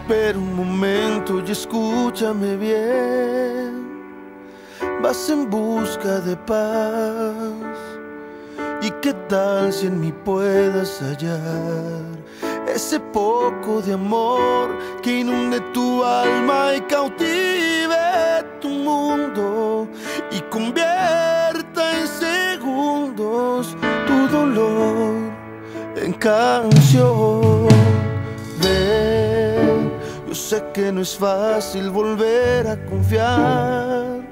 Espera un momento y escúchame bien. Vas en busca de paz, ¿y qué tal si en mí puedas hallar ese poco de amor que inunde tu alma y cautive tu mundo y convierta en segundos tu dolor en canción? Ven, yo sé que no es fácil volver a confiar,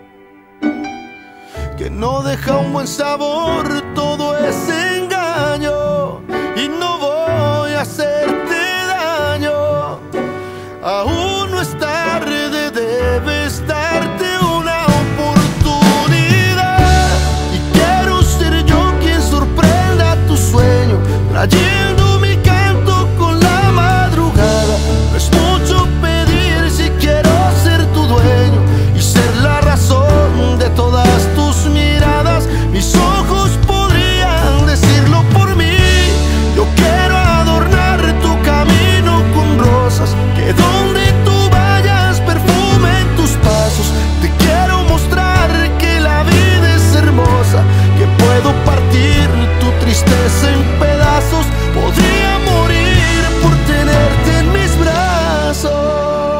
que no deja un buen sabor todo ese engaño, y no voy a hacerte daño. Aún no es tarde, debes darte una oportunidad, y quiero ser yo quien sorprenda tu sueño, trayendo mi canto con la madrugada. No es mucho pedir si quiero ser tu dueño y ser la razón de todas tus miradas. Mis ojos podrían decirlo por mí. Yo quiero adornar tu camino con rosas, que donde tú vayas perfumen tus pasos. Te quiero mostrar que la vida es hermosa, que puedo partir tu tristeza en pedazos. Podría morir por tenerte en mis brazos.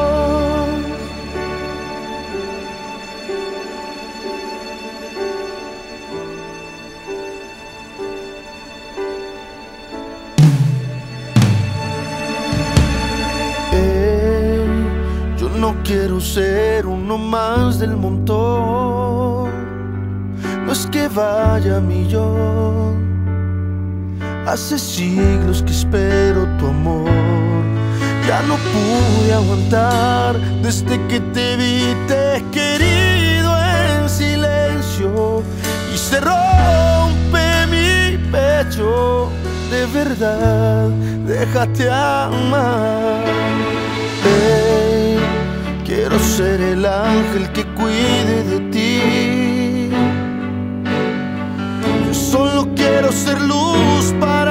Yo no quiero ser uno más del montón, no es que vaya a millón. Hace siglos que espero tu amor, ya no pude aguantar. Desde que te vi te he querido en silencio, y se rompe mi pecho. De verdad, déjate amar. Quiero ser el ángel que cuide de ti. Yo solo quiero ser luz para